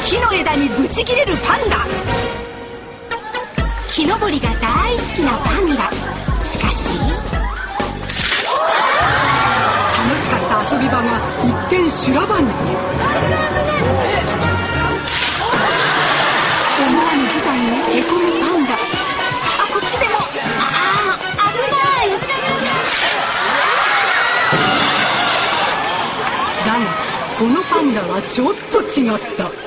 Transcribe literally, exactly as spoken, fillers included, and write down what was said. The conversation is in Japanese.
木の枝にブチギレるパンダ。木登りが大好きなパンダ。しかし楽しかった遊び場が一転修羅場に。思わぬ事態にへこむパンダ。あ、こっちでも。ああ、危ない。だがこのパンダはちょっと違った。